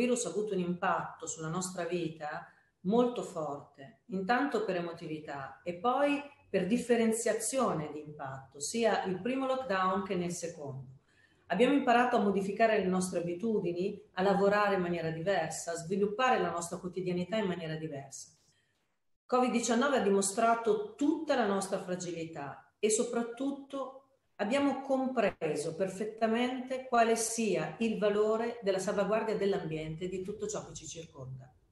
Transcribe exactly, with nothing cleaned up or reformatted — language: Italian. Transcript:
virus ha avuto un impatto sulla nostra vita molto forte, intanto per emotività e poi per differenziazione di impatto, sia il primo lockdown che nel secondo. Abbiamo imparato a modificare le nostre abitudini, a lavorare in maniera diversa, a sviluppare la nostra quotidianità in maniera diversa. Covid diciannove ha dimostrato tutta la nostra fragilità e soprattutto abbiamo compreso perfettamente quale sia il valore della salvaguardia dell'ambiente e di tutto ciò che ci circonda.